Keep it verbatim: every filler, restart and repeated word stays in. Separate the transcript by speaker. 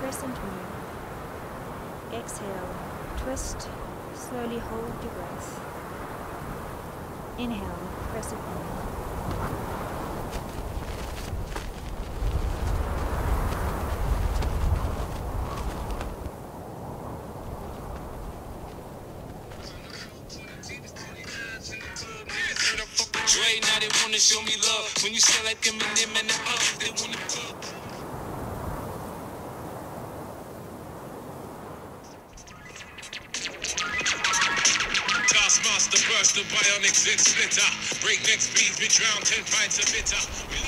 Speaker 1: crescent moon. Exhale, twist, slowly hold your breath. Inhale, crescent moon.
Speaker 2: Dre, now they wanna show me love. When you sell like Eminem and the up, they wanna Taskmaster burst the bionic zit splitter. Breakneck speeds, we drown ten pints of bitter. We